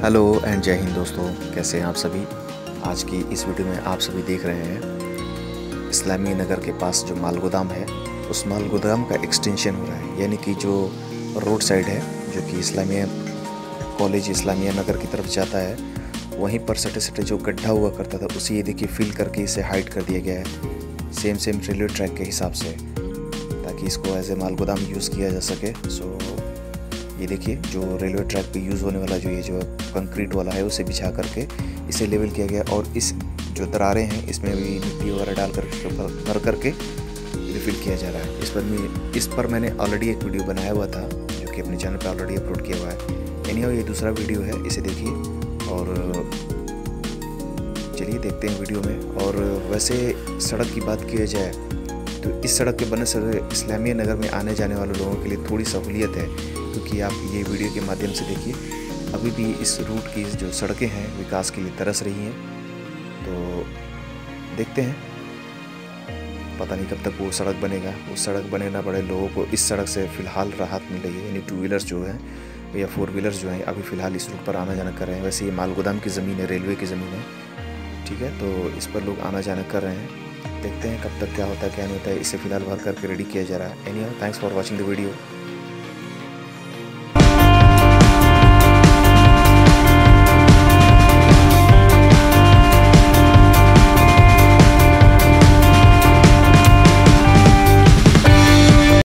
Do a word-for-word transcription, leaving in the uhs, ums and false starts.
Hello and जय हिंद दोस्तों, कैसे हैं आप सभी। आज की इस वीडियो में आप सभी देख रहे हैं इस्लामिया नगर के पास जो माल गोदाम है, उस माल गोदाम का एक्सटेंशन हो रहा है। यानी कि जो रोड साइड है जो कि इस्लामिया कॉलेज इस्लामिया नगर की तरफ जाता है, वहीं पर सटे सटे जो गड्ढा हुआ करता था उसे ये देखिए फिल करके इसे हाइड कर दिया गया है, सेम सेम रेलवे ट्रैक के हिसाब से, ताकि इसको एज ए माल गोदाम यूज़ किया जा सके। सो ये देखिए जो रेलवे ट्रैक पे यूज़ होने वाला जो ये जो कंक्रीट वाला है उसे बिछा करके इसे लेवल किया गया, और इस जो दरारें हैं इसमें भी मिट्टी वगैरह डाल कर इसके ऊपर भर करके रिफिल किया जा रहा है। इस पर मैं इस पर मैंने ऑलरेडी एक वीडियो बनाया हुआ था जो कि अपने चैनल पे ऑलरेडी अपलोड किया हुआ है। एनीहाउ ये दूसरा वीडियो है, इसे देखिए और चलिए देखते हैं वीडियो में। और वैसे सड़क की बात की जाए तो इस सड़क के बनने से इस्लामिया नगर में आने जाने वाले लोगों के लिए थोड़ी सहूलियत है, क्योंकि आप ये वीडियो के माध्यम से देखिए अभी भी इस रूट की जो सड़कें हैं विकास के लिए तरस रही हैं। तो देखते हैं, पता नहीं कब तक वो सड़क बनेगा। वो सड़क बने ना बड़े लोगों को इस सड़क से फ़िलहाल राहत मिल रही है, यानी टू व्हीलर्स जो हैं या फोर व्हीलर्स जो हैं अभी फ़िलहाल इस रूट पर आना जाना कर रहे हैं। वैसे ये माल गोदाम की ज़मीन है, रेलवे की ज़मीन है, ठीक है, तो इस पर लोग आना जाना कर रहे हैं। देखते हैं कब तक क्या होता है क्या नहीं होता है। इसे फ़िलहाल भर करके रेडी किया जा रहा है। Anyhow thanks for watching the video.